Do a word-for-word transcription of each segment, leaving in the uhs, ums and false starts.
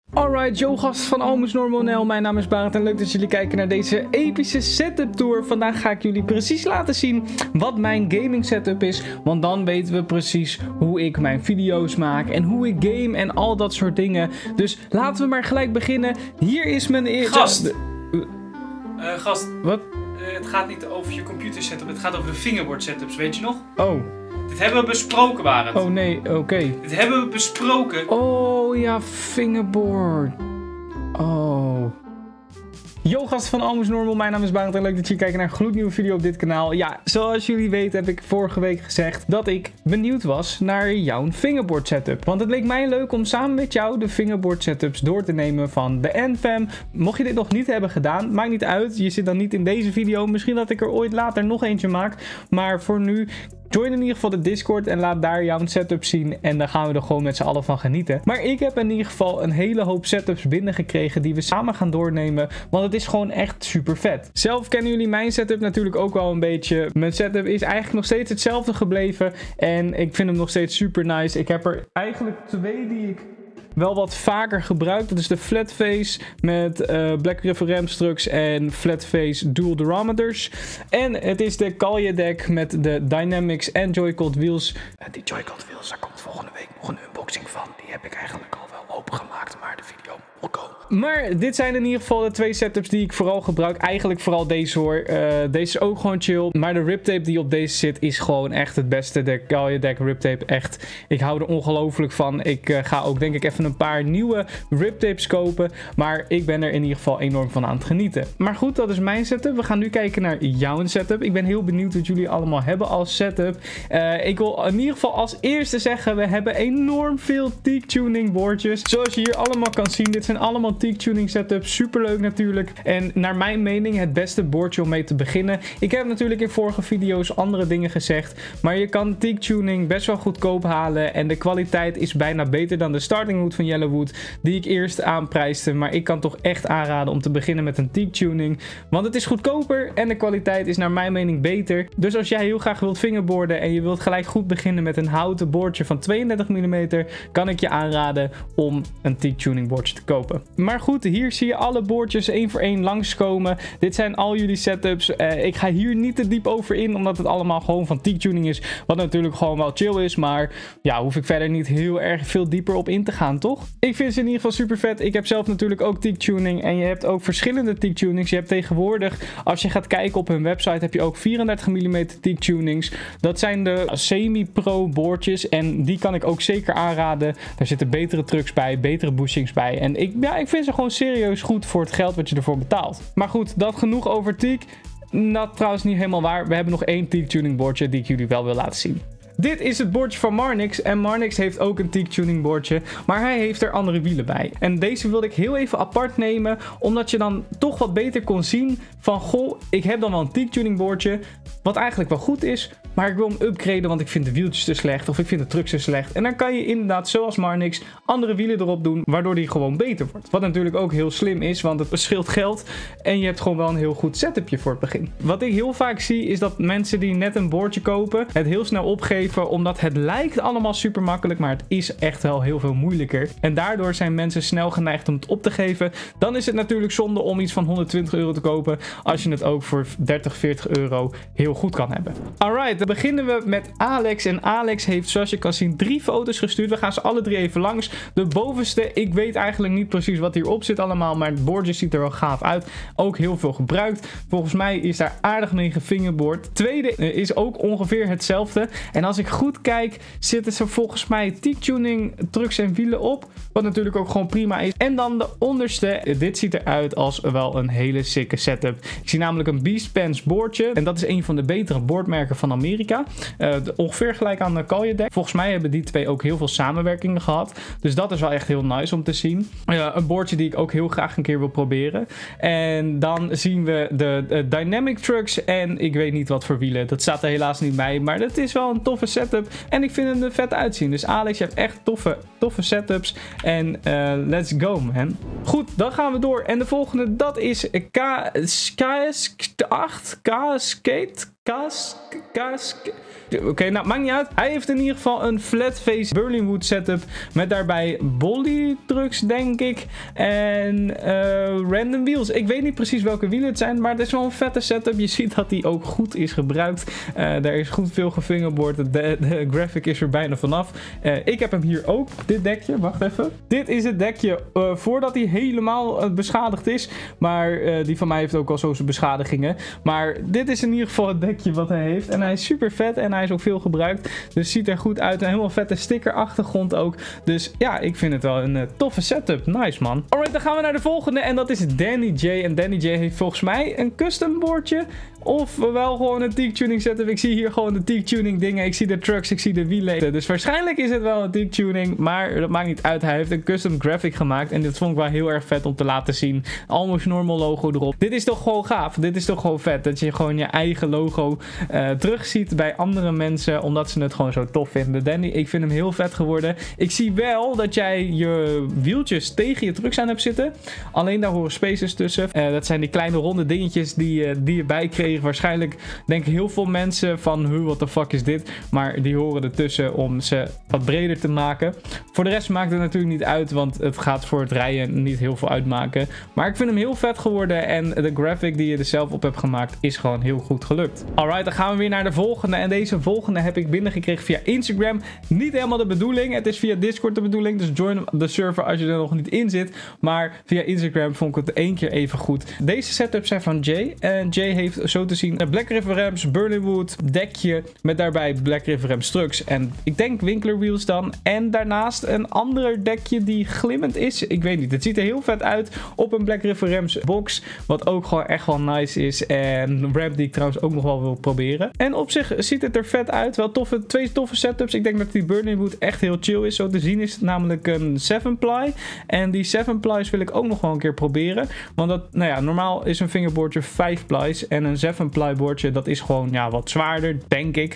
Alright, yo gast van Almost Normal N L, mijn naam is Barend en leuk dat jullie kijken naar deze epische setup tour. Vandaag ga ik jullie precies laten zien wat mijn gaming setup is, want dan weten we precies hoe ik mijn video's maak en hoe ik game en al dat soort dingen. Dus laten we maar gelijk beginnen. Hier is mijn eerste... Gast! Uh, gast, Wat? Uh, het gaat niet over je computer setup, het gaat over de fingerboard setups, weet je nog? Oh. Dit hebben we besproken, Barend. Oh nee, oké. Okay. Dit hebben we besproken. Oh ja, fingerboard. Oh. Yo gasten van Almost Normal, mijn naam is Barend en leuk dat jullie kijken naar een gloednieuwe video op dit kanaal. Ja, zoals jullie weten heb ik vorige week gezegd dat ik benieuwd was naar jouw fingerboard setup. Want het leek mij leuk om samen met jou de fingerboard setups door te nemen van de N-Fam. Mocht je dit nog niet hebben gedaan, maakt niet uit. Je zit dan niet in deze video. Misschien dat ik er ooit later nog eentje maak. Maar voor nu... join in ieder geval de Discord en laat daar jouw setup zien en dan gaan we er gewoon met z'n allen van genieten. Maar ik heb in ieder geval een hele hoop setups binnengekregen die we samen gaan doornemen, want het is gewoon echt super vet. Zelf kennen jullie mijn setup natuurlijk ook wel een beetje. Mijn setup is eigenlijk nog steeds hetzelfde gebleven en ik vind hem nog steeds super nice. Ik heb er eigenlijk twee die ik wel wat vaker gebruikt. Dat is de Flatface met uh, Black River Ramstrucks en Flatface Dual Durometers. En het is de Kalje deck met de Dynamics en Joy-Con wheels. Uh, die Joy-Con wheels, daar komt volgende week nog een unboxing van. Die heb ik eigenlijk al wel opengemaakt, maar de video moet komen. Maar dit zijn in ieder geval de twee setups die ik vooral gebruik. Eigenlijk vooral deze hoor. Uh, deze is ook gewoon chill. Maar de riptape die op deze zit is gewoon echt het beste. De Kalje deck riptape echt. Ik hou er ongelooflijk van. Ik uh, ga ook denk ik even een paar nieuwe riptapes kopen. Maar ik ben er in ieder geval enorm van aan het genieten. Maar goed, dat is mijn setup. We gaan nu kijken naar jouw setup. Ik ben heel benieuwd wat jullie allemaal hebben als setup. Uh, ik wil in ieder geval als eerste zeggen, we hebben enorm veel teak tuning boordjes. Zoals je hier allemaal kan zien. Dit zijn allemaal teak tuning setups. Super leuk natuurlijk. En naar mijn mening het beste boordje om mee te beginnen. Ik heb natuurlijk in vorige video's andere dingen gezegd. Maar je kan teak tuning best wel goedkoop halen. En de kwaliteit is bijna beter dan de starting wood van Yellowwood. Die ik eerst aanprijsde. Maar ik kan toch echt aanraden om te beginnen met een teak tuning. Want het is goedkoper en de kwaliteit is naar mijn mening beter. Dus als jij heel graag wilt fingerboarden en je wilt gelijk goed beginnen met een houten boordje van tweeëndertig millimeter. Kan ik je aanraden om een teak tuning boordje te kopen. Maar goed, hier zie je alle boordjes één voor één langskomen. Dit zijn al jullie setups. Uh, ik ga hier niet te diep over in, omdat het allemaal gewoon van teak tuning is. Wat natuurlijk gewoon wel chill is, maar ja, hoef ik verder niet heel erg veel dieper op in te gaan, toch? Ik vind ze in ieder geval super vet. Ik heb zelf natuurlijk ook teak tuning en je hebt ook verschillende teak tunings. Je hebt tegenwoordig, als je gaat kijken op hun website, heb je ook vierendertig millimeter teak tunings. Dat zijn de semi-pro boordjes en die kan ik ook zeker aanraden. Daar zitten betere trucks bij, betere bushings bij. En ik, ja, ik vind ze gewoon serieus goed voor het geld wat je ervoor betaalt. Maar goed, dat genoeg over teak. Dat trouwens niet helemaal waar. We hebben nog één teak tuning boordje die ik jullie wel wil laten zien. Dit is het boordje van Marnix en Marnix heeft ook een teak tuning boordje, maar hij heeft er andere wielen bij. En deze wilde ik heel even apart nemen, omdat je dan toch wat beter kon zien van, goh, ik heb dan wel een teak tuning boordje, wat eigenlijk wel goed is, maar ik wil hem upgraden, want ik vind de wieltjes te slecht of ik vind de trucks te slecht. En dan kan je inderdaad, zoals Marnix, andere wielen erop doen, waardoor die gewoon beter wordt. Wat natuurlijk ook heel slim is, want het scheelt geld en je hebt gewoon wel een heel goed setupje voor het begin. Wat ik heel vaak zie, is dat mensen die net een boordje kopen, het heel snel opgeven, omdat het lijkt allemaal super makkelijk, maar het is echt wel heel veel moeilijker. En daardoor zijn mensen snel geneigd om het op te geven. Dan is het natuurlijk zonde om iets van honderdtwintig euro te kopen, als je het ook voor dertig, veertig euro heel goed kan hebben. Alright, dan beginnen we met Alex. En Alex heeft, zoals je kan zien, drie foto's gestuurd. We gaan ze alle drie even langs. De bovenste, ik weet eigenlijk niet precies wat hierop zit allemaal, maar het boordje ziet er wel gaaf uit. Ook heel veel gebruikt. Volgens mij is daar aardig mee gefingerboard. Tweede is ook ongeveer hetzelfde. En als ik goed kijk, zitten ze volgens mij teak tuning trucks en wielen op. Wat natuurlijk ook gewoon prima is. En dan de onderste. Dit ziet eruit als wel een hele sicke setup. Ik zie namelijk een Beast Pants boordje. En dat is een van de betere boordmerken van Amerika. Uh, ongeveer gelijk aan de Kalje deck. Volgens mij hebben die twee ook heel veel samenwerkingen gehad. Dus dat is wel echt heel nice om te zien. Uh, een boordje die ik ook heel graag een keer wil proberen. En dan zien we de, de Dynamic Trucks. En ik weet niet wat voor wielen. Dat staat er helaas niet bij. Maar dat is wel een toffe setup. En ik vind hem er vet uitzien. Dus Alex, je hebt echt toffe, toffe setups. En uh, let's go, man. Goed, dan gaan we door. En de volgende, dat is K S acht. K Skate. Kask, kask. Oké, okay, nou, maakt niet uit. Hij heeft in ieder geval een flat face Berlinwood setup. Met daarbij Bolly trucks, denk ik. En uh, random wheels. Ik weet niet precies welke wielen het zijn. Maar het is wel een vette setup. Je ziet dat die ook goed is gebruikt. Uh, daar is goed veel gefingerboard. De, de graphic is er bijna vanaf. Uh, ik heb hem hier ook. Dit dekje. Wacht even. Dit is het dekje uh, voordat hij helemaal uh, beschadigd is. Maar uh, die van mij heeft ook al zo zijn beschadigingen. Maar dit is in ieder geval het dekje wat hij heeft. En hij is super vet. En hij is ook veel gebruikt. Dus ziet er goed uit. Een helemaal vette sticker achtergrond ook. Dus ja, ik vind het wel een uh, toffe setup. Nice, man. Alright, dan gaan we naar de volgende. En dat is Danny J. En Danny J heeft volgens mij een custom boardje. Of wel gewoon een teak tuning setup. Ik zie hier gewoon de teak tuning dingen. Ik zie de trucks, ik zie de wielen. Dus waarschijnlijk is het wel een teak tuning. Maar dat maakt niet uit. Hij heeft een custom graphic gemaakt. En dit vond ik wel heel erg vet om te laten zien. Almost Normal logo erop. Dit is toch gewoon gaaf. Dit is toch gewoon vet. Dat je gewoon je eigen logo uh, terugziet bij andere mensen. Omdat ze het gewoon zo tof vinden. Danny, ik vind hem heel vet geworden. Ik zie wel dat jij je wieltjes tegen je trucks aan hebt zitten. Alleen daar horen spaces tussen. Uh, dat zijn die kleine ronde dingetjes die, uh, die je bij kreeg. Waarschijnlijk denken heel veel mensen van, huh, what the fuck is dit? Maar die horen ertussen om ze wat breder te maken. Voor de rest maakt het natuurlijk niet uit, want het gaat voor het rijden niet heel veel uitmaken. Maar ik vind hem heel vet geworden en de graphic die je er zelf op hebt gemaakt is gewoon heel goed gelukt. Alright, dan gaan we weer naar de volgende. En deze volgende heb ik binnengekregen via Instagram. Niet helemaal de bedoeling. Het is via Discord de bedoeling. Dus join de server als je er nog niet in zit. Maar via Instagram vond ik het één keer even goed. Deze setups zijn van Jay. En Jay heeft zo te zien Black River Rams, Berlinwood, dekje. Met daarbij Black River Rams trucks. En ik denk Winkler wheels dan. En daarnaast een ander dekje die glimmend is. Ik weet niet. Het ziet er heel vet uit op een Black River Rams box. Wat ook gewoon echt wel nice is. En een ramp die ik trouwens ook nog wel wil proberen. En op zich ziet het er vet uit. Wel toffe, twee toffe setups. Ik denk dat die Berlinwood echt heel chill is. Zo te zien is het namelijk een seven ply. En die seven plies wil ik ook nog wel een keer proberen. Want dat, nou ja, normaal is een fingerboardje vijf plies. En een seven ply boardje, dat is gewoon ja, wat zwaarder, denk ik.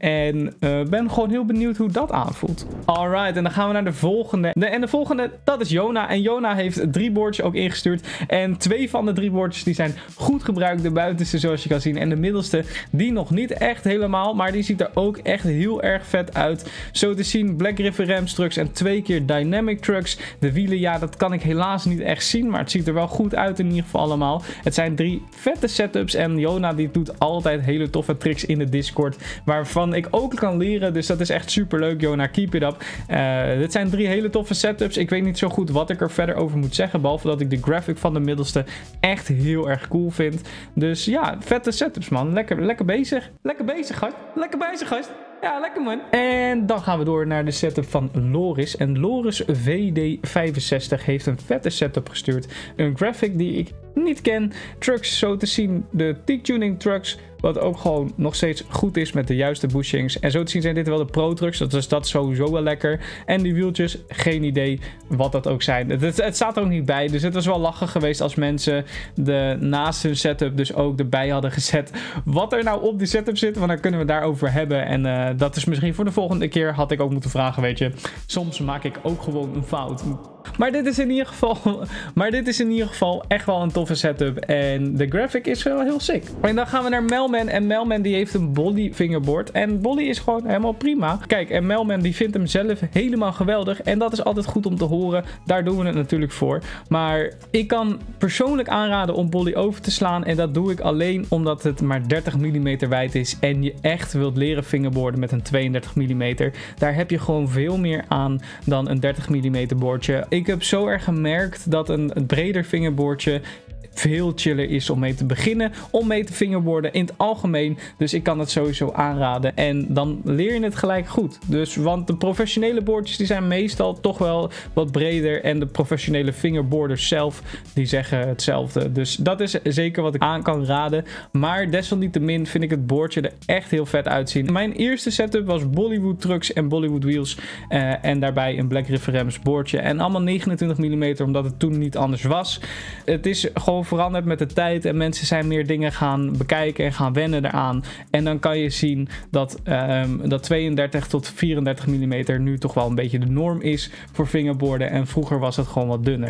En uh, ben gewoon heel benieuwd hoe dat aanvoelt. Alright, en dan gaan we naar de volgende. De, en de volgende, dat is Jona. En Jona heeft drie boardjes ook ingestuurd. En twee van de drie boardjes die zijn goed gebruikt. De buitenste, zoals je kan zien. En de middelste, die nog niet echt helemaal. Maar die ziet er ook echt heel erg vet uit. Zo te zien, Black River Rams trucks en twee keer Dynamic trucks. De wielen, ja, dat kan ik helaas niet echt zien. Maar het ziet er wel goed uit in ieder geval allemaal. Het zijn drie vette setups. En Jona, die doet altijd hele toffe tricks in de Discord. Waarvan ik ook kan leren. Dus dat is echt super leuk, Jona. Keep it up. Uh, dit zijn drie hele toffe setups. Ik weet niet zo goed wat ik er verder over moet zeggen. Behalve dat ik de graphic van de middelste echt heel erg cool vind. Dus ja, vette setups, man. Lekker, lekker bezig. Lekker bezig, gast. Lekker bezig, gast. Ja, lekker, man. En dan gaan we door naar de setup van Loris. En Loris V D vijfenzestig heeft een vette setup gestuurd. Een graphic die ik niet ken. Trucks, zo te zien. De teak tuning trucks. Wat ook gewoon nog steeds goed is met de juiste bushings. En zo te zien zijn dit wel de pro trucks. Dat is dat sowieso wel lekker. En die wieltjes, geen idee wat dat ook zijn. Het, het, het staat er ook niet bij. Dus het was wel lachen geweest als mensen de naast hun setup dus ook erbij hadden gezet. Wat er nou op die setup zit. Want dan kunnen we daarover hebben. En uh, dat is misschien voor de volgende keer had ik ook moeten vragen, weet je. Soms maak ik ook gewoon een fout. Maar dit is in ieder geval, maar dit is in ieder geval echt wel een toffe setup. En de graphic is wel heel sick. En dan gaan we naar Melman. En Melman die heeft een Bolly fingerboard. En Bolly is gewoon helemaal prima. Kijk, en Melman die vindt hem zelf helemaal geweldig. En dat is altijd goed om te horen. Daar doen we het natuurlijk voor. Maar ik kan persoonlijk aanraden om Bolly over te slaan. En dat doe ik alleen omdat het maar dertig millimeter wijd is. En je echt wilt leren fingerboarden met een tweeëndertig millimeter. Daar heb je gewoon veel meer aan dan een dertig millimeter boardje. Ik heb zo erg gemerkt dat een, een breder fingerboardje veel chiller is om mee te beginnen, om mee te fingerboarden in het algemeen. Dus ik kan het sowieso aanraden. En dan leer je het gelijk goed. Dus, want de professionele boardjes die zijn meestal toch wel wat breder. En de professionele fingerboarders zelf, die zeggen hetzelfde. Dus dat is zeker wat ik aan kan raden. Maar desalniettemin vind ik het boardje er echt heel vet uitzien. Mijn eerste setup was Bollywood trucks en Bollywood wheels. Uh, en daarbij een Black River Rams boardje. En allemaal negenentwintig millimeter, omdat het toen niet anders was. Het is gewoon veranderd met de tijd en mensen zijn meer dingen gaan bekijken en gaan wennen eraan. En dan kan je zien dat, um, dat tweeëndertig tot vierendertig millimeter nu toch wel een beetje de norm is voor fingerboarden en vroeger was het gewoon wat dunner.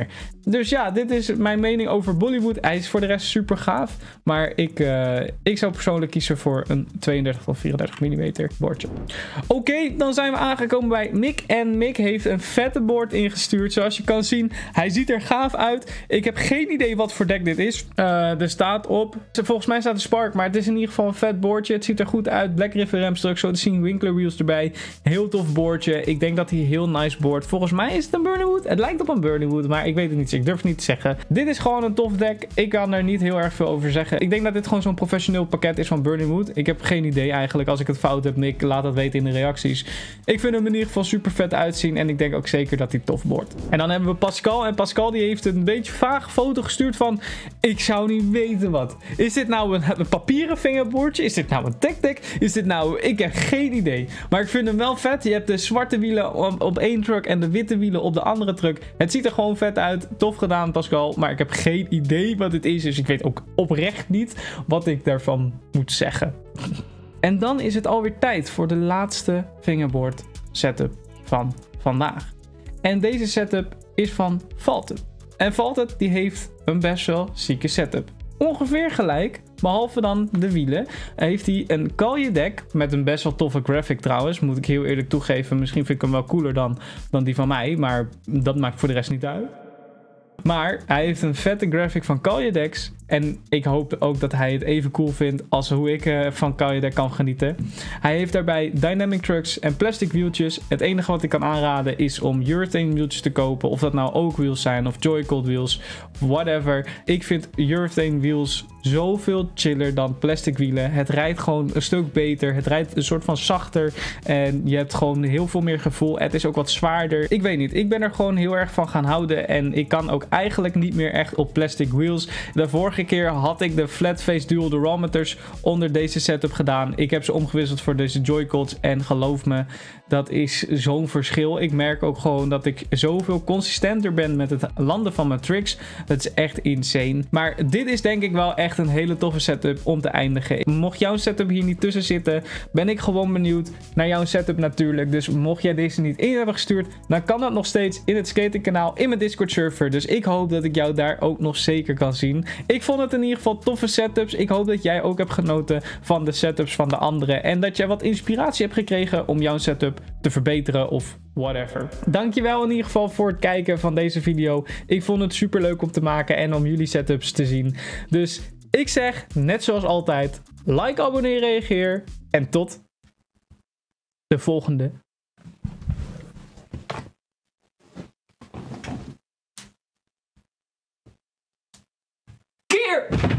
dus ja, dit is mijn mening over Bollywood. Hij is voor de rest super gaaf. Maar ik, uh, ik zou persoonlijk kiezen voor een tweeëndertig tot vierendertig millimeter boordje. Oké, okay, dan zijn we aangekomen bij Mick. En Mick heeft een vette board ingestuurd. Zoals je kan zien, hij ziet er gaaf uit. Ik heb geen idee wat voor deck dit is. Uh, er staat op, volgens mij staat er Spark, maar het is in ieder geval een vet boordje. Het ziet er goed uit. Black River Ramstruck, zo te zien. Winkler Wheels erbij. Heel tof boordje. Ik denk dat hij heel nice board. Volgens mij is het een Burning. Het lijkt op een Burning Wood, maar ik weet het niet. Ik durf het niet te zeggen. Dit is gewoon een tof deck. Ik kan er niet heel erg veel over zeggen. Ik denk dat dit gewoon zo'n professioneel pakket is van Burning Wood. Ik heb geen idee eigenlijk. Als ik het fout heb, Nick, laat dat weten in de reacties. Ik vind hem in ieder geval super vet uitzien. En ik denk ook zeker dat hij tof wordt. En dan hebben we Pascal. En Pascal die heeft een beetje vaag foto gestuurd van... Ik zou niet weten wat. Is dit nou een, een papieren fingerboardje? Is dit nou een tech deck? Is dit nou... Ik heb geen idee. Maar ik vind hem wel vet. Je hebt de zwarte wielen op, op één truck en de witte wielen op de andere truck. Het ziet er gewoon vet uit. Tof gedaan, Pascal. Maar ik heb geen idee wat het is. Dus ik weet ook oprecht niet wat ik daarvan moet zeggen. En dan is het alweer tijd voor de laatste fingerboard setup van vandaag. En deze setup is van Vaulted. En Vaulted die heeft een best wel zieke setup. Ongeveer gelijk, behalve dan de wielen, heeft hij een Kalje deck met een best wel toffe graphic trouwens. Moet ik heel eerlijk toegeven, misschien vind ik hem wel cooler dan, dan die van mij, maar dat maakt voor de rest niet uit. Maar hij heeft een vette graphic van Kalje decks. En ik hoop ook dat hij het even cool vindt als hoe ik uh, van Kalje deck kan genieten. Hij heeft daarbij dynamic trucks en plastic wieltjes. Het enige wat ik kan aanraden is om urethane wieltjes te kopen. Of dat nou oak wheels zijn of Joy-Cold wheels. Whatever. Ik vind urethane wheels zoveel chiller dan plastic wielen. Het rijdt gewoon een stuk beter. Het rijdt een soort van zachter. En je hebt gewoon heel veel meer gevoel. Het is ook wat zwaarder. Ik weet niet. Ik ben er gewoon heel erg van gaan houden. En ik kan ook eigenlijk niet meer echt op plastic wheels. De vorige keer had ik de flat-face dual durometers onder deze setup gedaan. Ik heb ze omgewisseld voor deze Joy-Cods. En geloof me, dat is zo'n verschil. Ik merk ook gewoon dat ik zoveel consistenter ben met het landen van mijn tricks. Dat is echt insane. Maar dit is denk ik wel echt een hele toffe setup om te eindigen. Mocht jouw setup hier niet tussen zitten, ben ik gewoon benieuwd naar jouw setup natuurlijk. Dus mocht jij deze niet in hebben gestuurd, dan kan dat nog steeds in het skating kanaal, in mijn Discord server. Dus ik hoop dat ik jou daar ook nog zeker kan zien. Ik vond het in ieder geval toffe setups. Ik hoop dat jij ook hebt genoten van de setups van de anderen. En dat jij wat inspiratie hebt gekregen om jouw setup te verbeteren of whatever. Dankjewel in ieder geval voor het kijken van deze video. Ik vond het super leuk om te maken en om jullie setups te zien. Dus ik zeg, net zoals altijd, like, abonneer, reageer. En tot de volgende keer.